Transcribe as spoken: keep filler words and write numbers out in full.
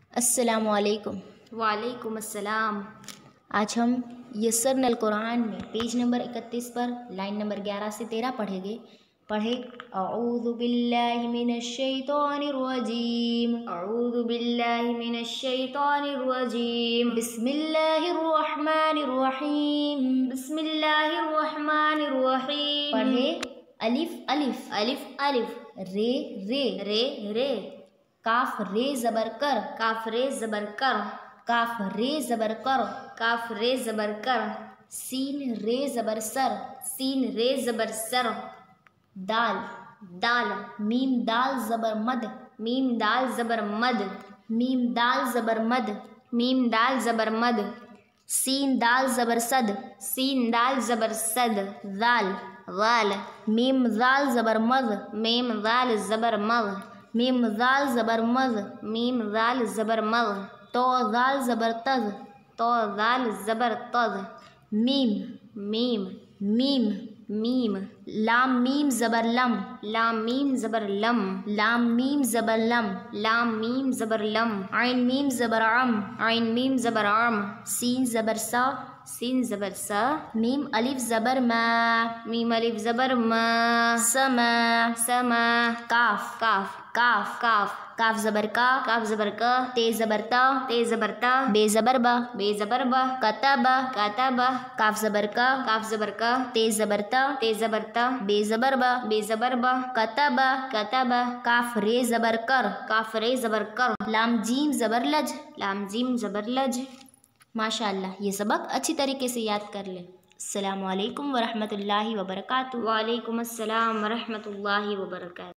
अस्सलामु अलैकुम। वालेकुम अस्सलाम। आज हम यस्सरनल कुरान में पेज नंबर इकतीस पर लाइन नंबर ग्यारह से तेरह पढ़ेंगे। पढ़े अऊज़ु बिल्लाहि मिनश शैतानिर रजीम। अऊज़ु बिल्लाहि मिनश शैतानिर रजीम। बिस्मिल्लाहिर रहमानिर रहीम। बिस्मिल्लाहिर रहमानिर रहीम। पढ़े अलिफ अलिफ अलिफ अलिफ रे रे रे रे काफ रे जबर कर काफ रे जबर कर काफ रे जबर कर काफ रे जबर कर सीन रे जबर सर सीन रे जबर सर दाल दाल मीम दाल जबर मद मीम दाल जबर मद मीम दाल जबर मद मीम दाल जबर मद सीन दाल जबर सद सीन दाल जबर सद दाल वाल मीम दाल जबर मद मीम दाल जबर मद मीम दाल जबर मद मीम दाल जबर मद तो दाल जबर तद तो दाल जबर तद मीम मीम मीम मीम लाम मीम जबर लम लाम मीम जबर लम लाम मीम जबर लम लाम मीम जबर लम आइन मीम जबर अम आइन मीम जबर आम सीन जबर सा सीन जबर सा मीम अलिफ जबर मा मीम अलिफ जबर मा समा समा काफ काफ काफ काफ काफ जबर का काफ जबर का ते जबर ता ते जबर ता बे जबर बा बे जबर बा कतबा कातबा काफ जबर का काफ जबर का ते जबर ता ते जबर ता बे जबर बा बे जबर बा कतबा कातबा काफ रे जबर कर काफ रे जबर कर लाम जीम जबर लज लाम जीम जबर लज। माशाअल्लाह, ये सबक अच्छी तरीके से याद कर लें। अस्सलामु अलैकुम वरहमतुल्लाहि वबरकातुहू। वालेकुम अस्सलाम वरहमतुल्लाहि वबरकातुहू।